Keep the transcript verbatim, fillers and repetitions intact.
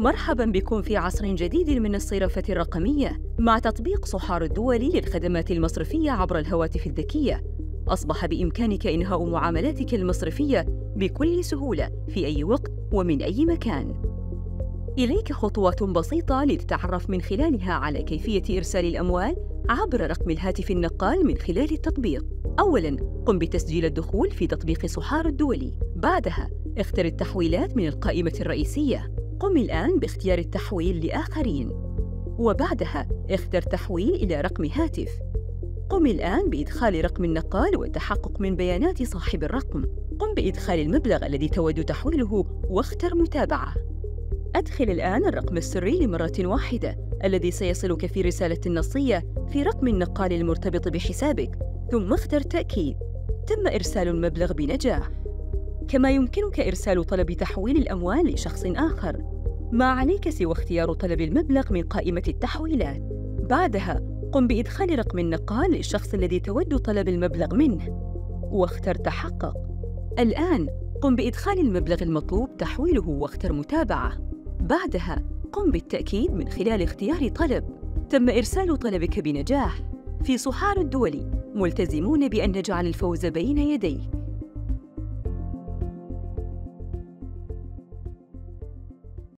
مرحباً بكم في عصر جديد من الصرافة الرقمية مع تطبيق صحار الدولي للخدمات المصرفية عبر الهواتف الذكية. أصبح بإمكانك إنهاء معاملاتك المصرفية بكل سهولة في أي وقت ومن أي مكان. إليك خطوات بسيطة لتتعرف من خلالها على كيفية إرسال الأموال عبر رقم الهاتف النقال من خلال التطبيق. أولاً، قم بتسجيل الدخول في تطبيق صحار الدولي. بعدها، اختر التحويلات من القائمة الرئيسية. قم الآن باختيار التحويل لآخرين، وبعدها اختر تحويل إلى رقم هاتف. قم الآن بإدخال رقم النقال والتحقق من بيانات صاحب الرقم. قم بإدخال المبلغ الذي تود تحويله واختر متابعة. أدخل الآن الرقم السري لمرة واحدة الذي سيصلك في رسالة نصية في رقم النقال المرتبط بحسابك، ثم اختر تأكيد. تم إرسال المبلغ بنجاح. كما يمكنك إرسال طلب تحويل الأموال لشخص آخر، ما عليك سوى اختيار طلب المبلغ من قائمة التحويلات. بعدها قم بإدخال رقم النقال للشخص الذي تود طلب المبلغ منه، واختر تحقق. الآن قم بإدخال المبلغ المطلوب تحويله واختر متابعة. بعدها قم بالتأكيد من خلال اختيار طلب. تم إرسال طلبك بنجاح. في صحار الدولي ملتزمون بأن نجعل الفوز بين يديك.